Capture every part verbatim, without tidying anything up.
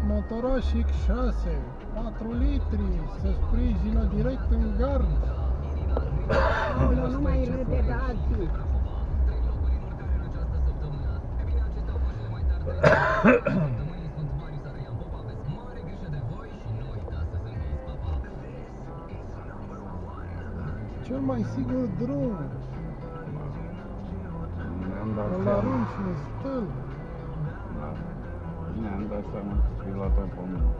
Motoraș X șase, patru litri, se sprijină direct în gard. Aoleu, nu mai râde de alții. Cel mai sigur drum. Ne-am dat Îl seama. arunci în stâl. Da. Ne-am dat seama că fi luat-o pe mine.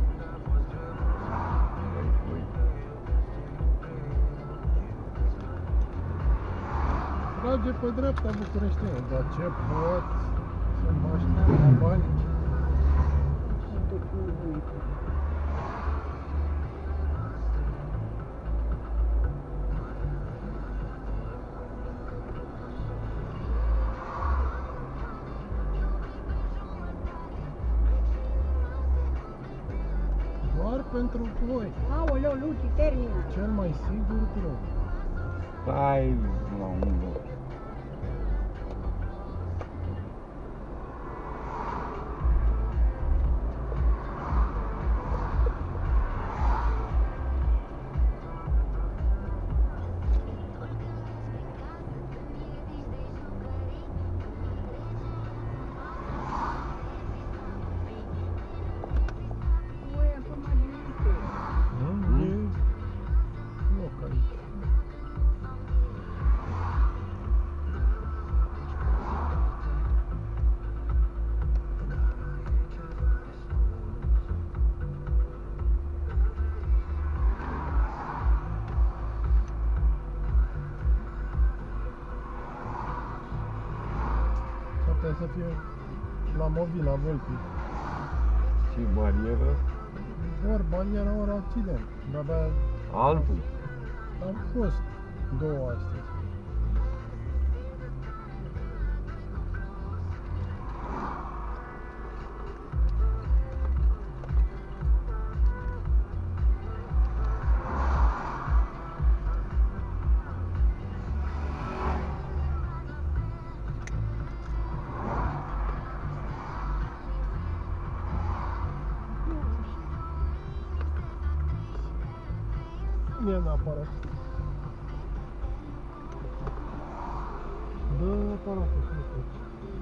Trage pe dreapta bucureștină, dar ce pot să mă aștept la bani? Doar pentru voi. Aoleu, Luci, termină. Cel mai sigur drum. Stai la un loc. Să fie la Movila Volpi. Și barieră? Ori bariera, ori accident. De-abia Altul? am fost două astăzi. Nu e neapărat. Dă aparatul să nu faci.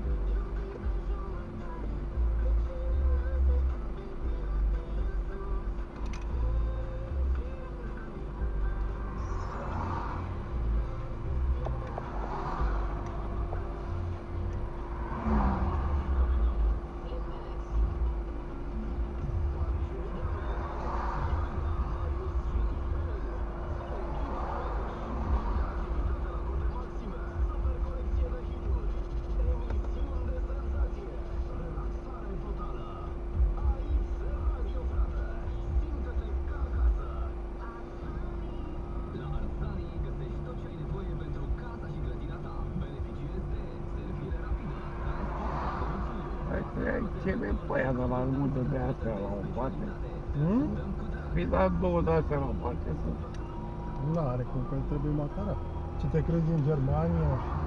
Cele pe aia de la multe de astea la o parte. Hmm? Păi da două de astea la o parte. Nu are cum, că îl trebuie matarat. Ce te crezi în Germania?